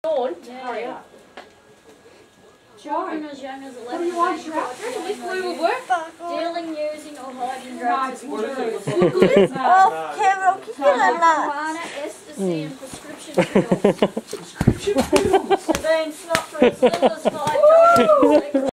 Dawn, hurry up. Children as young as 11 What do you want, years Shrap? This glue will work. dealing, using or hiding drugs. What is it? Oh, Carol, keep it alive. Marijuana, ecstasy and prescription pills. Prescription pills. They're being stopped for as little as 5 times.